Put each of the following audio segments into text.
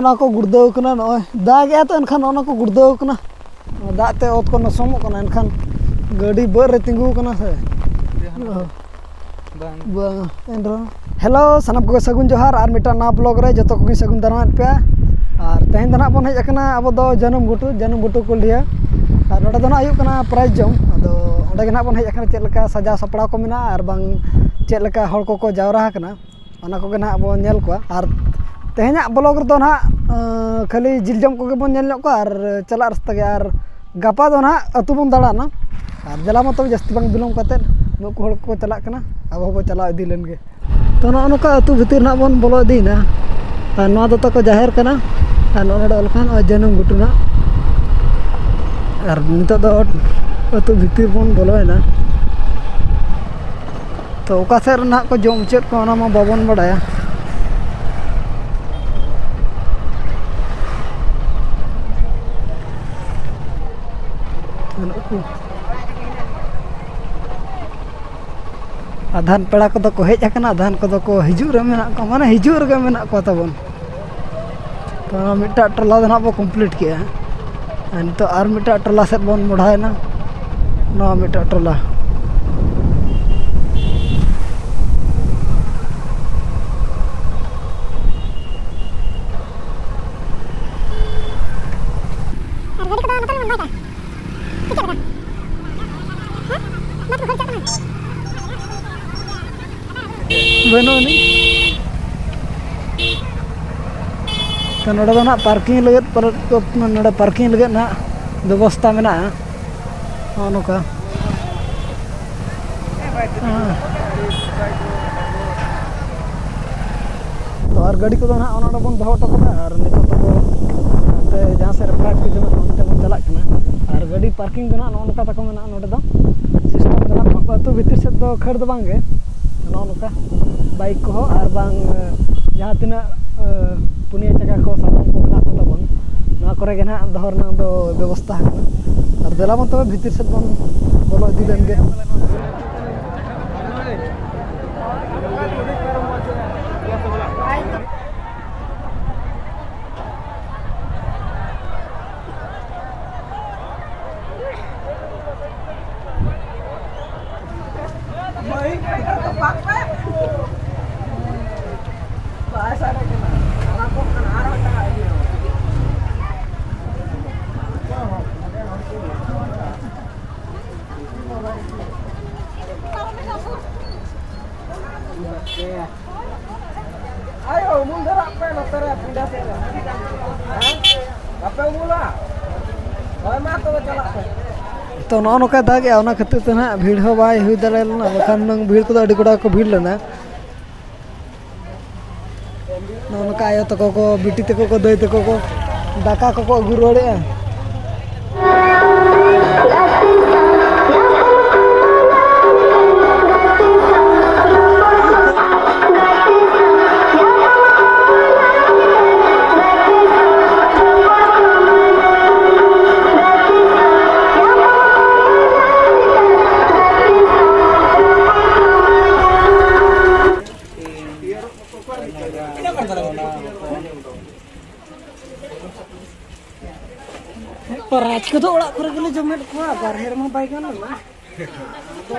नौना को गुड़दाव कना नय दाग या तो एनखान नौना को गुड़दाव कना दाग ते ओत को नसमो कना एनखान गाड़ी बर रे तिंगु कना से हेलो सनम को सगुन जोहार और मिटा ना ब्लॉग रे जतो को सगुन दाना पे और तेहन दना बन हेज कना अब दो जनम गुटू कुलिया और नोडे दना आयु कना प्राइज जम अदो ओंडे गे ना बन हेज कना चेद लेका सजा सपड़ा को मेना और बांग चेद लेका हड़ को जावरा कना ओना को गे ना अब नेल को और तेहना ब्लॉग रे दो ना खाली जिलजम को गे बन नेल को और चला रास्ता गे और गापा दो ना अतु बन दाड़ाना और जला मत जस्ती बांग बिलम कते नुकु हड़ को चला कना अब हो चला इदी लेन गे तो नौका अतु भीतर ना बन बोलो इदीना और नोआ दो को जाहिर कना और नोडे अलखान जनम गुटुना और नितो दो अतु भीतर बन बोलोना तो ओका सेर ना को जम चेद को ओना मा बाबन बडाया आधान पेड़ा को हेज आधान को हिजू रे मेना को माने हिजू रे मेना को तबन तो मिटा टोला दो ना बो कंप्लीट किया तो आर मिटा टोला से बन मुढ़ाएना ना मिटा टोला बनो तो नोडे दो ना पार्किंग लगे नोडे पार्किंग लगे ना व्यवस्था में नौका तो और गाड़ी को ना बन दो और नितो तो जहाँ से फ्लाइट को जमा उनते बन चला और गाड़ी पार्किंग ना नौका तक में नोडे दो सिस्टम दो ना अतु भीतर से दो खड़ दो बांगे नौका बाइक को और बांग जहाँ तीना पुनिया चका को सामान को मेना को तबन ना करे गे ना दहर ना दो व्यवस्था और देला मन तब भीतर से बन बोलो इदी लेन गे ayo mundur apa lo tere pindah tere apa mula तो नौका दागे ओना खातिर तो ना भीड़ हो बाय हुई दाड़ेलना बखान नंग भीड़ को अड़ी गोड़ा को भीड़ लेना नौका आयो तको को बिटी तको को दई तको को दाका को अगु रोड़े राज को तो ओड़ा करे गेले जमेट को बाहर में बाइक ना तो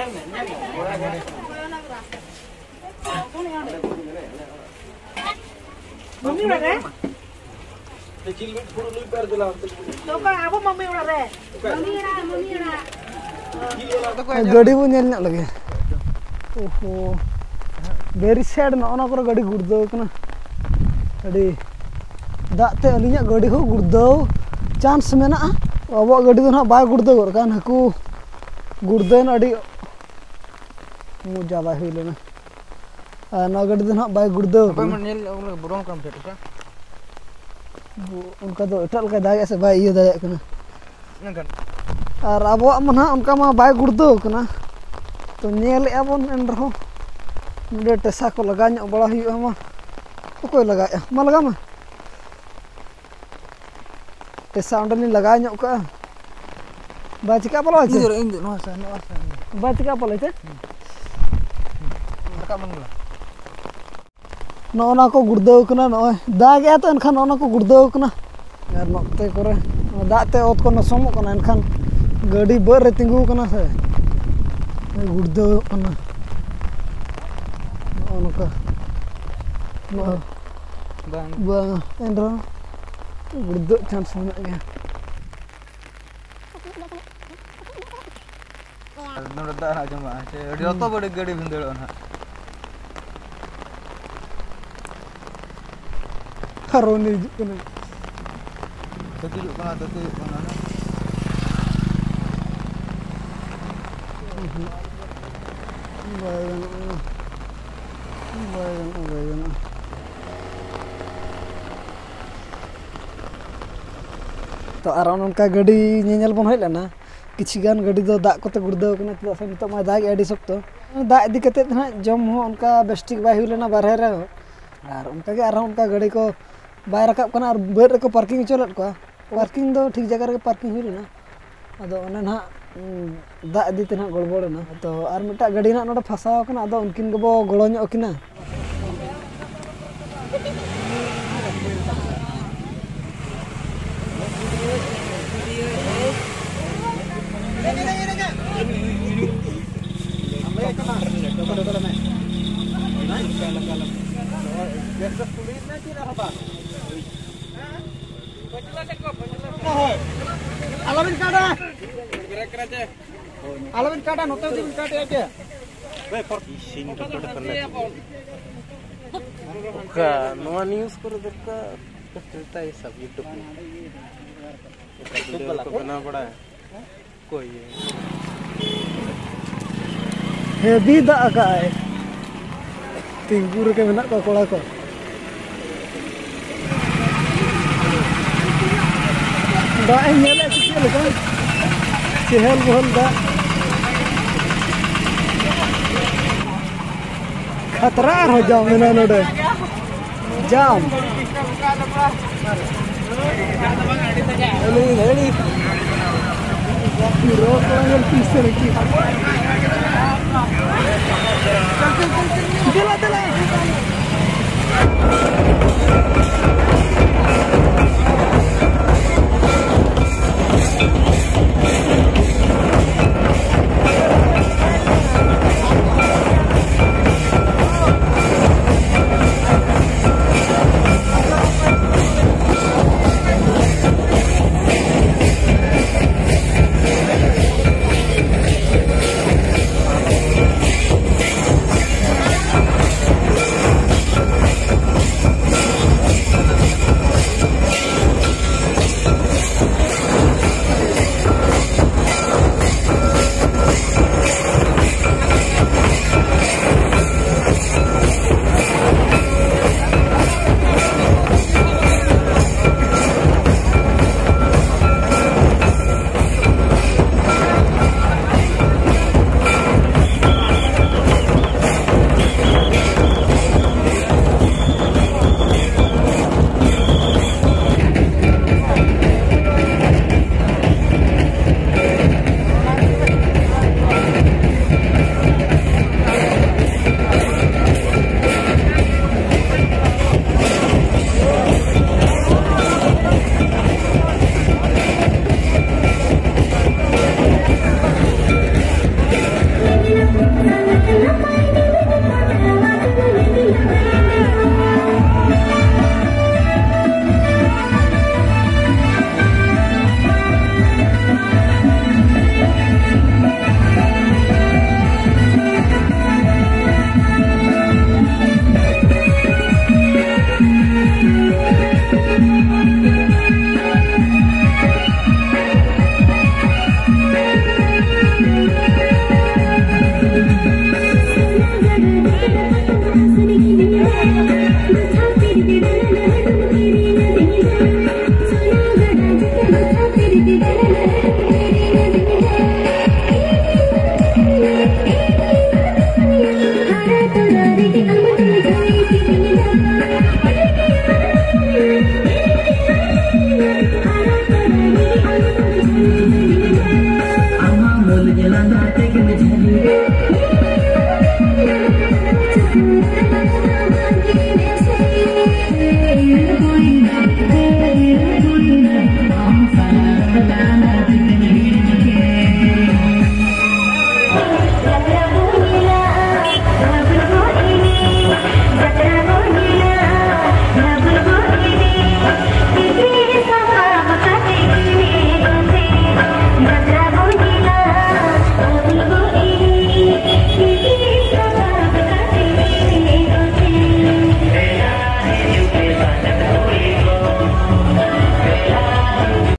मम्मी ओड़ा रे ते चिलमेट पुरो लुई कर दिला तो का आबो मम्मी ओड़ा रे मम्मी ओड़ा गाड़ी बो नेल ना लगे ओहो बेरी साइड ना ओना को गाड़ी गुड़दो कना अड़ी दाते अलिया गाड़ी हो गुड़दो चांस में ना अब गाड़ी तो ना बाय गुड़दो कान हकू गुड़देन अड़ी मुजा बाय हुई लेना ना गाड़ी तो ना बाय गुड़दो बुरम काम थे उनका तो एटल का दागे से बाय ये दागे कना और अब मन उनका मा बाय गुड़दो कना तो नेल एबन एन रहो नडे टेसा को लगा ᱧᱚᱜ बड़ा हुई मा कोई लगाया मा लगा मा टेसा अंडली लगा ᱧᱚᱜ का बा चिका बोलो छे बा चिका बोले छे लगा मन नौना को गुड़दाव कना नय दाग गया तो एनखान नौना को गुड़दाव कना यार नोते करे दाते ओत को नसमो कना एनखान गाड़ी बर रे तिंगु कना से गुड़दाव कना नौनका bang endro gurduk chance banyak ya menurut tak nak cuma dia auto boleh gadi bendel ona karone kena tutup kana bayang तो आर उनका गाड़ी नेल बन हज लेना किछिगान गाड़ी दो दाग कोते गुड़दाव कना चेदा से नितो मा दाग एडी सख्त दाग इदी कते ना जम हो उनका बेस्टिक बाय हुई लेना बारहे रे आर उनका के आर उनका गाड़ी को बाय रकाब कना आर बेर रे को पार्किंग चलत को पार्किंग दो ठीक जगह रे पार्किंग हुई लेना अदो ओने ना दाग इदी ते ना गड़बड़ ना तो आर मिटा गाड़ी ना नोडे फसाव कना अदो उनकिन गबो गळो ᱧᱚᱜ किना Alamin kada note din kada aja. Ising toto kala. Oka, noa news karo dekka करता है सब YouTube में को बना पड़ा है कोई हेवी दा का है तिंगुर के मेना को कोड़ा को दा नेले से लगा चहल बहल दा खतरा हो जाओ मेना नोडे जाम हेली रोड पर पीछे रखी चल चला Thank you. Thank you.